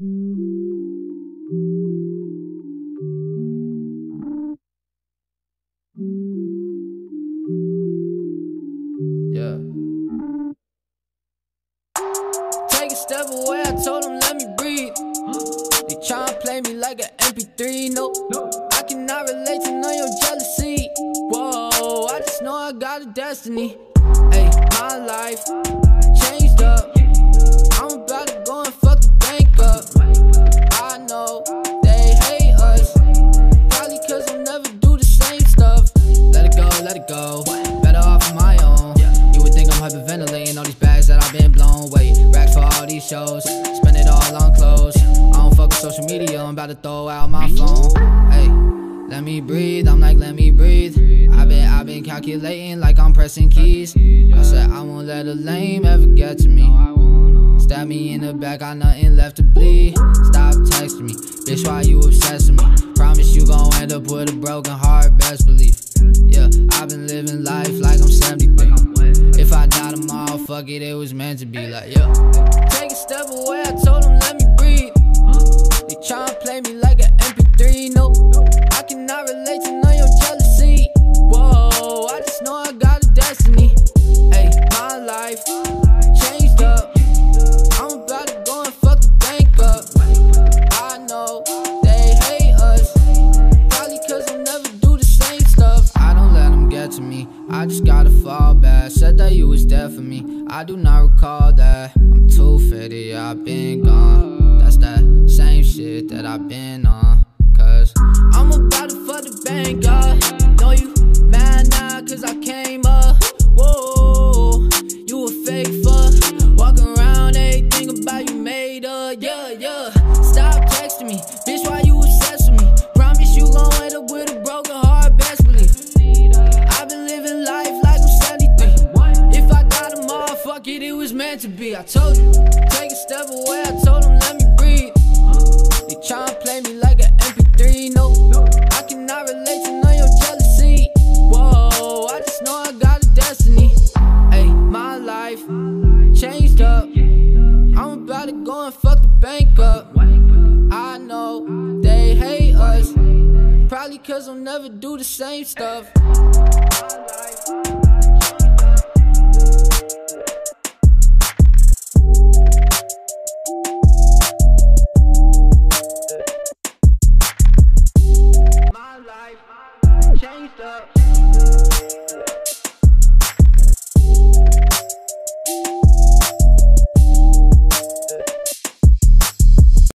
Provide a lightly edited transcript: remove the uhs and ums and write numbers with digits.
Yeah. Take a step away, I told them let me breathe. They tryna play me like an MP3, no. I cannot relate to none of your jealousy. Whoa, I just know I got a destiny. Hey, my life changed up. I'm about to go and fuck the bank up. I know they hate us, probably cause we'll never do the same stuff. Let it go, let it go, better off on my own. You would think I'm hyperventilating all these bags that I've been blown. Wait, racks for all these shows, spend it all on clothes. I don't fuck with social media, I'm about to throw out my phone. Hey, let me breathe, I'm like let me breathe. I've been calculating like I'm pressing keys. I said I won't let a lame ever get to me. Stab me in the back, got nothing left to bleed. Stop texting me, bitch, why you obsessed with me? Promise you gon' end up with a broken heart, best believe. Yeah, I've been living life like I'm 73. If I die tomorrow, fuck it, it was meant to be. Like, yeah. Take a step away, I told them let me breathe. They tryna play me like an MP3, no. I cannot relate to none of your jealousy. Whoa, I just know I got a destiny. Hey, my life changed up. I'm about to go and fuck the bank up. I know they hate us, probably cause we'll never do the same stuff. I don't let them get to me, I just gotta fall back. Said that you was there for me, I do not recall that. I'm too faded, yeah, I've been gone. That's that same shit that I've been on. Cause I'm about to fuck the bank up. Know you mad now cause I came up. Whoa, you a fake fuck, walking around everything about you made up. Yeah. Stop texting me, bitch, why you obsessed with me? Promise you gon' end up with a broken heart, best believe. I've been living life like I'm 73. If I die tomorrow, fuck it, it was meant to be. I told you, take a step away, I told them let me breathe. They tryna play me like an MP3, no. I cannot relate to none of your jealousy. Whoa, I just know I got a destiny. Hey, my life changed up. I'm about to go and fuck the bank up. I know they hate us, probably cause we'll never do the same stuff. My life